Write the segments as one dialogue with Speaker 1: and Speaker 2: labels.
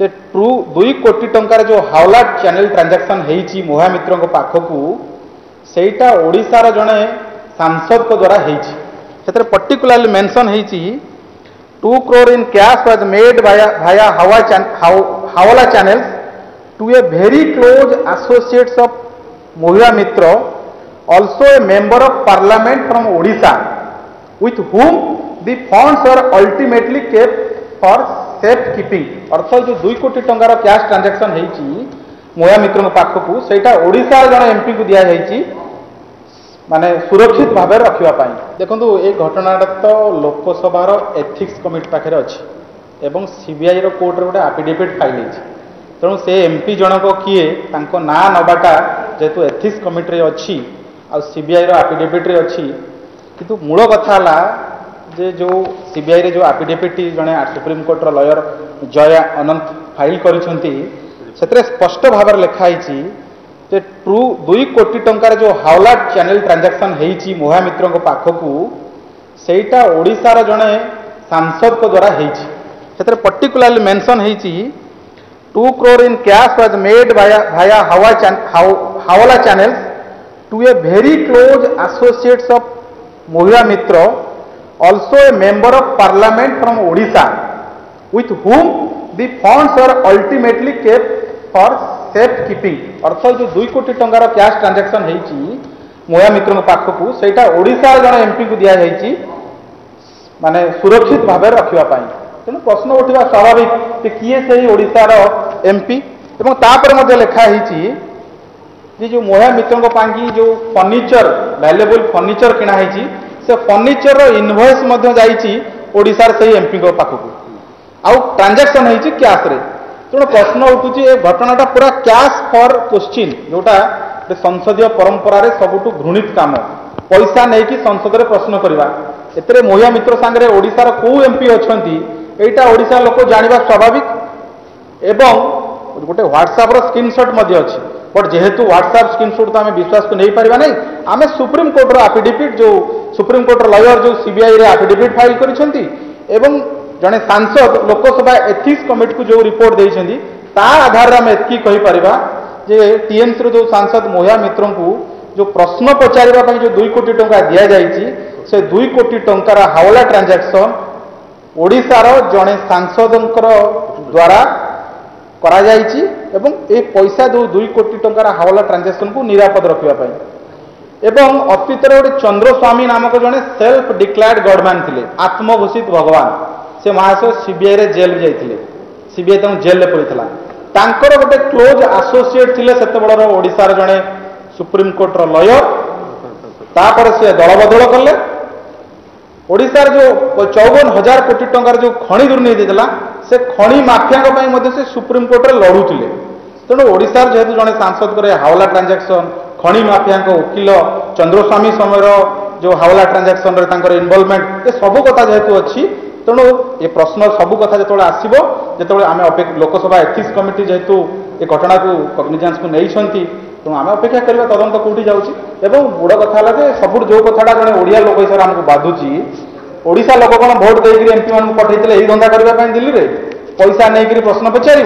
Speaker 1: जे true 2 कोटी टंकार जो हावला channel transaction होईची मोहा मित्र को पाखकू सेटा ओडिशार जड़े सांसद को द्वारा होईची सेतरे पर्टिकुलरली मेंशन होईची 2 crore in cash was made via Hawala channels to a very close associates of Mohila Mitra, also a member of parliament from Odisha, with whom the funds were ultimately kept for safekeeping. अर्थात जो 2 कोटी टंकार cash transaction होईची मोया मित्र पाखकू सेटा ओडिशा जन MP को दिया जाईची माने सुरक्षित भाव रखा देखो ये घटनाटा तो लोकसभा एथिक्स कमिटी पाखे अच्छी एवं सीबीआई कोर्ट रे गोटे एफिडेविट फाइल तेणु से एमपी जनक किए ना नवाटा जेहेतु एथिक्स कमिटी अच्छी आ सीबीआई एफिडेविट अच्छी किंतु मूल कथा है जे जो सीबीआई जो एफिडेविट जड़े सुप्रीम कोर्टर लॉयर जय अनंत फाइल करिसेंती स्पष्ट भाव लिखाई ट्रू 2 कोटी टंकार जो हावला चैनल ट्रांजैक्शन होईची मोहा मित्र को पाखकू सेटा ओडिशार जड़े सांसद को द्वारा होईची सेतरे पर्टिकुलरली मेंशन होईची 2 crore in cash was made via Hawala channels to a very close associates of Mohila Mitra, also a member of parliament from Odisha, with whom the funds were ultimately kept for safekeeping. अर्थात जो 2 कोटी टंकार cash transaction होईची मोया मित्र पाखकू सेटा ओडिशा जन MP को दिया जाईची माने सुरक्षित भाव रखा तेणु प्रश्न उठा स्वाभाविक कि किए से ओडिशार एमपी एवं तापर मध्य लिखा है जो मोया मित्र जो फर्निचर वैल्यूएबल फर्निचर किना है से फर्निचर इनवॉइस मध्य जाईची ओडिशार से एमपी को पाखकू आउ ट्रांजैक्शन होईची कैश रे तेणु प्रश्न उठुची ए घटनाटा पूरा कैश फॉर क्वेश्चन जोटा संसदीय परंपरा रे सबुठु घृणित काम पैसा नहीं कि संसद रे प्रश्न करवा एतरे मोहिया मित्र सांगरे ओडिशार को एमपी अछंती एटा ओडिशा लोक जानिबा स्वाभाविक एवं गोटे व्हाट्सएप रो स्क्रीनशॉट मध्ये अछि बट जेहेतु व्हाट्सएप स्क्रीनशॉट तो आम विश्वास को नहीं पारिबा नहीं आम सुप्रीम कोर्ट रो एफिडेविट जो सुप्रीम कोर्ट लॉयर जो सीबीआई रे एफिडेविट फाइल करिसेंती एवं जड़े सांसद लोकसभा एथिक्स कमिटी को जो रिपोर्ट देइछंती ता आधार आम एतकी कहि परिबा जे टीएमसी रो जो सांसद मोहिया मित्र को जो प्रश्न पचारिबा पई जो 2 कोटी टंका दिया जाईची से 2 कोटी टंकार हावला ट्रांजैक्शन ओडिशार जड़े सांसदंकर द्वारा करा जाईची एवं ए पैसा जो 2 कोटी टंकार हावला ट्रांजैक्शन को निरापद रखिबा पई एवं अतीत गोटे चंद्रस्वामी नामक जड़े सेल्फ डिक्लेयर्ड गॉडमैन थिले आत्मघोषित भगवान से महाशय सीबीआई रे जेल जाइए सीबीआई तक जेल पड़ता तांकर गोटे क्लोज एसोसिएट थिले सेते बड़र ओडिशार जड़े सुप्रीम कोर्टर लॉयर तापर से दल बदल कले ओडिशार जो 54,000 कोटी टंकार जो खणी दुर्नीति देला से खणी माफिया से सुप्रीम कोर्ट रे लड़ुले तेणु ओडिशार जेहेतु जड़े सांसद करे हावला ट्रांजैक्शन खणी माफिया वकिल चंद्रस्वामी समय जो हावला ट्रांजैक्शन रे इनवॉल्वमेंट ये सब कथा जेहेतु अच्छी तेणु ये प्रश्न सबू कथा जो आसब जो आम लोकसभा एथिक्स कमिटी जेहेतु ये घटना को कग्निजेंस को नहीं तेणु आम अपेक्षा करवा तदंत कौटी जाऊँगी एवं बड़ कथा है सब जो कथाटा जड़े ओडिया लोक हिसाब आमको बाधुची ओडिशा लोक कौन भोट देकर एमपी मान पठे यही धंदा करने दिल्ली में पैसा नहीं प्रश्न पचार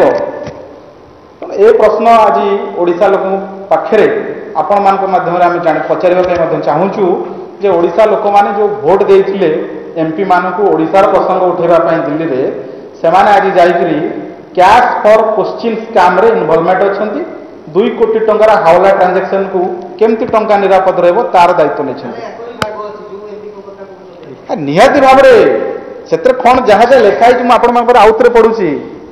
Speaker 1: ए प्रश्न आज ओडिशा लोक पाखे आपण मान माध्यम पचार चाहूँ जे ओडिशा लोक मैंने जो भोट देते एमपी मानक ओडिशार प्रसंग उठेबाई दिल्ली में से आज जाइकरी कैश फॉर क्वेश्चन स्कैम रे इनवॉल्वमेंट अच्छा 2 कोटी टंकार हावला ट्रांजैक्शन को केमती टंका निरापद रहिबो तार दायित्व नहीं निहाती भाव से कौन जहाँ जहाँ लिखाई मुझे आउे पढ़ुची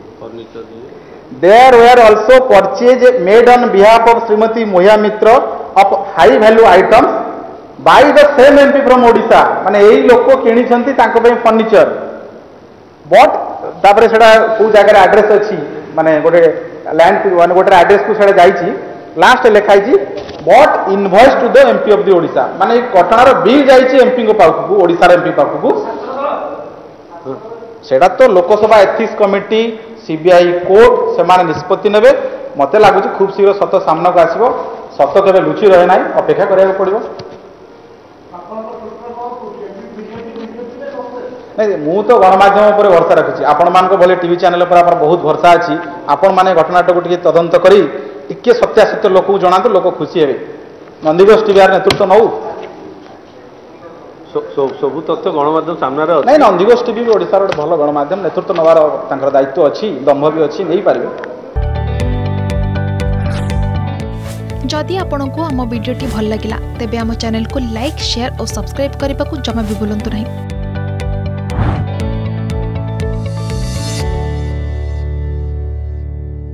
Speaker 1: there were also purchase made on behalf of Shrimati Mahua Moitra of high value items by the same MP from Odisha माने यही लोक किणी फर्निचर बट तापर से कौ जगह एड्रेस अच्छी माने गोटे लैंड माने गोटे एड्रेस को से जाइए लास्ट लिखाई but invoice to the MP of the Odisha माने घटनार बिल जाइए एमपी पाखक ओडिशार एमपी पाखक सेटा तो Lok Sabha ethics committee CBI court से निष्पत्ति नेबे मते लगुच खूब शीघ्र सत सामना को आसो सत केवे लुचि रहे ना अपेक्षा करा पड़ो नहीं मु तो गणमाध्यम पर भरसा रखुची आपण मान भले टीवी चैनल पर आप बहुत भरसा अच्छी आपण मैंने घटनाटा को टी तदंत करी टिके सत्यासत्य लोक जनातु लोक खुशी हे नंदीघोष टीवी नेतृत्व नौ
Speaker 2: सब तथ्य गणमाध्यम सामने
Speaker 1: नहीं नंदीघोष टीवी भी ओडिशार गोटे भल गणमाध्यम नेतृत्व नवार दायित्व अच्छी दम्भ भी अच्छी नहीं पारे।
Speaker 3: जदि आपंक आम भिडी भल लगा तेब आम चैनल को लाइक शेयर और सब्सक्राइब करने को जमा भी भूलु नहीं।